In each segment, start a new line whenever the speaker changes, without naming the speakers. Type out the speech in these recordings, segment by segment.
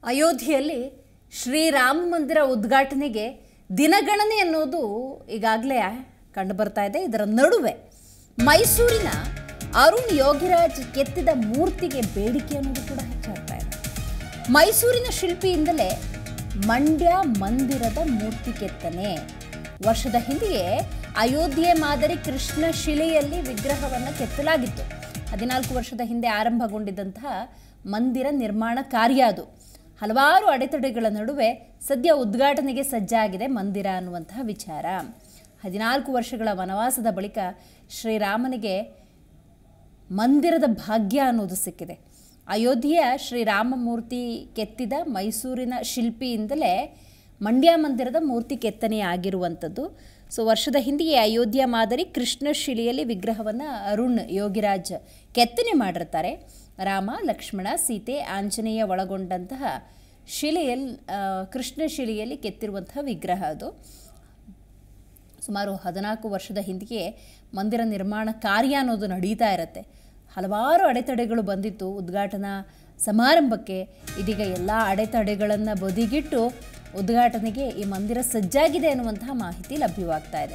ಅಯೋಧ್ಯೆಯಲ್ಲಿ ಶ್ರೀರಾಮ ಮಂದಿರ ಉದ್ಘಾಟನೆಗೆ ದಿನಗಣನೆ ಅನ್ನೋದು ಈಗಾಗಲೇ ಕಂಡು ಬರ್ತಾ ಇದೆ. ಇದರ ನಡುವೆ ಮೈಸೂರಿನ ಅರುಣ್ ಯೋಗಿರಾಜ್ ಕೆತ್ತಿದ ಮೂರ್ತಿಗೆ ಬೇಡಿಕೆ ಅನ್ನೋದು ಕೂಡ ಹೆಚ್ಚಾಗ್ತಾ ಇದೆ. ಮೈಸೂರಿನ ಶಿಲ್ಪಿಯಿಂದಲೇ ಮಂಡ್ಯ ಮಂದಿರದ ಮೂರ್ತಿ ಕೆತ್ತನೆ. ವರ್ಷದ ಹಿಂದೆಯೇ ಅಯೋಧ್ಯೆ ಮಾದರಿ ಕೃಷ್ಣ ಶಿಲೆಯಲ್ಲಿ ವಿಗ್ರಹವನ್ನು ಕೆತ್ತಲಾಗಿತ್ತು. 14 ವರ್ಷದ ಹಿಂದೆ ಆರಂಭಗೊಂಡಿದ್ದಂತಹ ಮಂದಿರ ನಿರ್ಮಾಣ ಕಾರ್ಯ ಅದು. ಹಲವಾರು ಅಡೆತಡೆಗಳ ನಡುವೆ ಸದ್ಯ ಉದ್ಘಾಟನೆಗೆ ಸಜ್ಜಾಗಿದೆ ಮಂದಿರ ಅನ್ನುವಂತಹ ವಿಚಾರ. 14 ವರ್ಷಗಳ ವನವಾಸದ ಬಳಿಕ ಶ್ರೀರಾಮನಿಗೆ ಮಂದಿರದ ಭಾಗ್ಯ ಅನ್ನೋದು ಸಿಕ್ಕಿದೆ. ಅಯೋಧ್ಯೆಯ ಶ್ರೀರಾಮ ಮೂರ್ತಿ ಕೆತ್ತಿದ ಮೈಸೂರಿನ ಶಿಲ್ಪಿಯಿಂದಲೇ ಮಂಡ್ಯ ಮಂದಿರದ ಮೂರ್ತಿ ಕೆತ್ತನೆ ಆಗಿರುವಂಥದ್ದು. ಸೊ ವರ್ಷದ ಹಿಂದೆಯೇ ಅಯೋಧ್ಯ ಮಾದರಿ ಕೃಷ್ಣ ಶಿಲೆಯಲ್ಲಿ ವಿಗ್ರಹವನ್ನು ಅರುಣ್ ಯೋಗಿರಾಜ್ ಕೆತ್ತನೆ ಮಾಡಿರ್ತಾರೆ. ರಾಮ, ಲಕ್ಷ್ಮಣ, ಸೀತೆ, ಆಂಜನೇಯ ಒಳಗೊಂಡಂತಹ ಶಿಲೆಯಲ್ಲಿ ಕೃಷ್ಣ ಶಿಲೆಯಲ್ಲಿ ಕೆತ್ತಿರುವಂತಹ ವಿಗ್ರಹ ಅದು. ಸುಮಾರು 14 ವರ್ಷದ ಹಿಂದೆಯೇ ಮಂದಿರ ನಿರ್ಮಾಣ ಕಾರ್ಯ ಅನ್ನೋದು ನಡೀತಾ ಇರುತ್ತೆ. ಹಲವಾರು ಅಡೆತಡೆಗಳು ಬಂದಿತ್ತು ಉದ್ಘಾಟನಾ ಸಮಾರಂಭಕ್ಕೆ. ಇದೀಗ ಎಲ್ಲ ಅಡೆತಡೆಗಳನ್ನು ಬದಿಗಿಟ್ಟು ಉದ್ಘಾಟನೆಗೆ ಈ ಮಂದಿರ ಸಜ್ಜಾಗಿದೆ ಅನ್ನುವಂತಹ ಮಾಹಿತಿ ಲಭ್ಯವಾಗ್ತಾ ಇದೆ.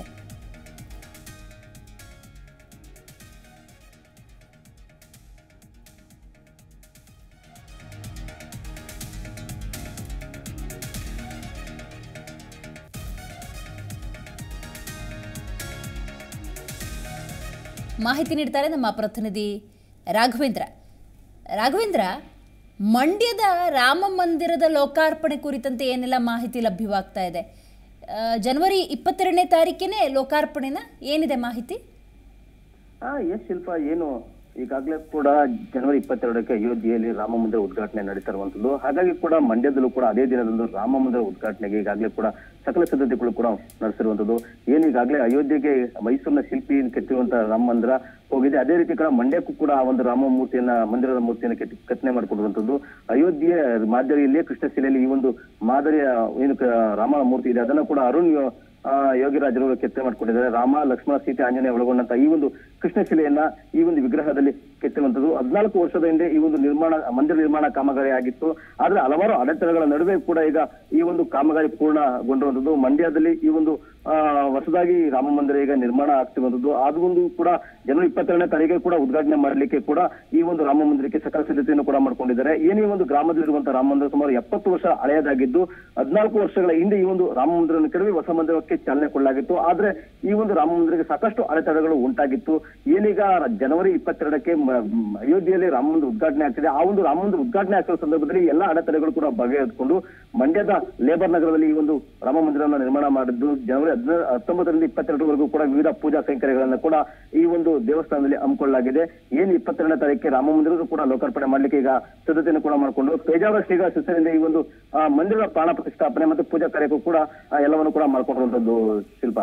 ಮಾಹಿತಿ ನೀಡ್ತಾರೆ ನಮ್ಮ ಪ್ರತಿನಿಧಿ ರಾಘವೇಂದ್ರ. ಮಂಡ್ಯದ ರಾಮ ಮಂದಿರದ ಲೋಕಾರ್ಪಣೆ ಕುರಿತಂತೆ ಏನೆಲ್ಲ ಮಾಹಿತಿ ಲಭ್ಯವಾಗ್ತಾ ಇದೆ? ಜನವರಿ 22ನೇ ತಾರೀಕಿನೇ ಲೋಕಾರ್ಪಣೆನ, ಏನಿದೆ ಮಾಹಿತಿ?
ಶಿಲ್ಪ, ಏನು ಈಗಾಗಲೇ ಕೂಡ ಜನವರಿ 22ಕ್ಕೆ ಅಯೋಧ್ಯೆಯಲ್ಲಿ ರಾಮ ಮಂದಿರ ಉದ್ಘಾಟನೆ ನಡೀತಾ ಇರುವಂತದ್ದು. ಹಾಗಾಗಿ ಕೂಡ ಮಂಡ್ಯದಲ್ಲೂ ಕೂಡ ಅದೇ ದಿನದಂದು ರಾಮ ಮಂದಿರ ಉದ್ಘಾಟನೆಗೆ ಈಗಾಗಲೇ ಕೂಡ ಸಕಲ ಸಿದ್ಧತೆಗಳು ಕೂಡ ನಡೆಸಿರುವಂತದ್ದು. ಏನು ಈಗಾಗಲೇ ಅಯೋಧ್ಯೆಗೆ ಮೈಸೂರಿನ ಶಿಲ್ಪಿ ಕೆತ್ತಿರುವಂತಹ ರಾಮ ಮಂದಿರ ಹೋಗಿದೆ, ಅದೇ ರೀತಿ ಕೂಡ ಮಂಡ್ಯಕ್ಕೂ ಕೂಡ ಆ ಒಂದು ರಾಮ ಮಂದಿರದ ಮೂರ್ತಿಯನ್ನು ಕೆತ್ತನೆ ಮಾಡಿಕೊಡುವಂತದ್ದು. ಅಯೋಧ್ಯೆ ಮಾದರಿಯಲ್ಲೇ ಕೃಷ್ಣ ಶಿಲೆಯಲ್ಲಿ ಈ ಒಂದು ಮಾದರಿಯ ಏನು ರಾಮನ ಮೂರ್ತಿ ಇದೆ ಅದನ್ನು ಕೂಡ ಅರುಣ್ ಯೋಗಿರಾಜರು ಕೆತ್ತನೆ ಮಾಡಿಕೊಂಡಿದ್ದಾರೆ. ರಾಮ, ಲಕ್ಷ್ಮಣ, ಸೀತೆ, ಆಂಜನೇಯ ಒಳಗೊಂಡಂತ ಈ ಒಂದು ಕೃಷ್ಣ ಶಿಲೆಯನ್ನ ಈ ಒಂದು ವಿಗ್ರಹದಲ್ಲಿ ಕೆತ್ತಿರುವಂತದ್ದು. 14 ವರ್ಷದ ಹಿಂದೆ ಈ ಒಂದು ಮಂದಿರ ನಿರ್ಮಾಣ ಕಾಮಗಾರಿ ಆಗಿತ್ತು. ಆದ್ರೆ ಹಲವಾರು ಅಡೆತಡೆಗಳ ನಡುವೆ ಕೂಡ ಈಗ ಈ ಒಂದು ಕಾಮಗಾರಿ ಪೂರ್ಣಗೊಂಡಿರುವಂತದ್ದು. ಮಂಡ್ಯದಲ್ಲಿ ಈ ಒಂದು ಹೊಸದಾಗಿ ರಾಮ ಮಂದಿರ ಈಗ ನಿರ್ಮಾಣ ಆಗ್ತಿರುವಂತದ್ದು. ಅದು ಒಂದು ಕೂಡ ಜನವರಿ 22ನೇ ತಾರೀಕಿಗೆ ಕೂಡ ಉದ್ಘಾಟನೆ ಮಾಡಲಿಕ್ಕೆ ಕೂಡ ಈ ಒಂದು ರಾಮ ಮಂದಿರಕ್ಕೆ ಸಕಲ ಸಿದ್ಧತೆಯನ್ನು ಕೂಡ ಮಾಡ್ಕೊಂಡಿದ್ದಾರೆ. ಏನೇ ಒಂದು ಗ್ರಾಮದಲ್ಲಿರುವಂತಹ ರಾಮ ಮಂದಿರ ಸುಮಾರು 70 ವರ್ಷ ಹಳೆಯದಾಗಿದ್ದು 14 ವರ್ಷಗಳ ಹಿಂದೆ ಈ ಒಂದು ರಾಮ ಮಂದಿರವನ್ನು ಕೆಡವಿ ಹೊಸ ಮಂದಿರಕ್ಕೆ ಚಾಲನೆ ಕೊಡಲಾಗಿತ್ತು. ಆದ್ರೆ ಈ ಒಂದು ರಾಮ ಮಂದಿರಕ್ಕೆ ಸಾಕಷ್ಟು ಅಡೆತಡೆಗಳು ಉಂಟಾಗಿತ್ತು. ಏನೀಗ ಜನವರಿ 22ಕ್ಕೆ ಅಯೋಧ್ಯೆಯಲ್ಲಿ ರಾಮ ಮಂದಿರ ಉದ್ಘಾಟನೆ ಆಗ್ತಿದೆ. ಆ ಒಂದು ರಾಮ ಮಂದಿರ ಉದ್ಘಾಟನೆ ಆಗ್ತಿರೋ ಸಂದರ್ಭದಲ್ಲಿ ಎಲ್ಲಾ ಅಡೆತಡೆಗಳು ಕೂಡ ಬಗೆಹರಿಸಿಕೊಂಡು ಮಂಡ್ಯದ ಲೇಬರ್ ನಗರದಲ್ಲಿ ಈ ಒಂದು ರಾಮ ಮಂದಿರವನ್ನು ನಿರ್ಮಾಣ ಮಾಡಿದ್ದು ಜನವರಿ 19ರಿಂದ 22ವರೆಗೂ ಕೂಡ ವಿವಿಧ ಪೂಜಾ ಕೈಂಕರ್ಯಗಳನ್ನು ಕೂಡ ಈ ಒಂದು ದೇವಸ್ಥಾನದಲ್ಲಿ ಹಮ್ಮಿಕೊಳ್ಳಲಾಗಿದೆ. ಏನು 22ನೇ ತಾರೀಕಿಗೆ ರಾಮ ಮಂದಿರ ಕೂಡ ಲೋಕಾರ್ಪಣೆ ಮಾಡ್ಲಿಕ್ಕೆ ಈಗ ಸಿದ್ಧತೆಯನ್ನು ಕೂಡ ಮಾಡಿಕೊಂಡು ಪೇಜಾವರ ಶ್ರೀಗಳ ಶಿಷ್ಯರಿಂದ ಈ ಒಂದು ಮಂದಿರದ ಪ್ರಾಣ ಪ್ರತಿಷ್ಠಾಪನೆ ಮತ್ತು ಪೂಜಾ ಕಾರ್ಯಕ್ಕೂ ಕೂಡ ಎಲ್ಲವನ್ನು ಕೂಡ ಮಾಡ್ಕೊಂಡಿರುವಂತದ್ದು. ಶಿಲ್ಪ,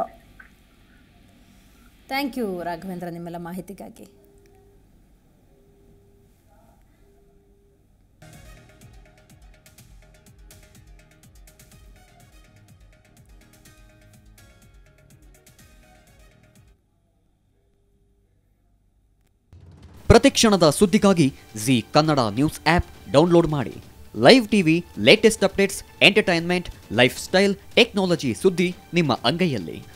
ಥ್ಯಾಂಕ್ ಯು ರಾಘವೇಂದ್ರ ನಿಮ್ಮೆಲ್ಲ ಮಾಹಿತಿಗಾಗಿ.
ಪ್ರತಿಕ್ಷಣದ ಸುದ್ದಿಗಾಗಿ Zee Kannada news app download ಮಾಡಿ. Live TV, latest updates, entertainment, lifestyle, technology ಸುದ್ದಿ ನಿಮ್ಮ ಅಂಗೈಯಲ್ಲಿ.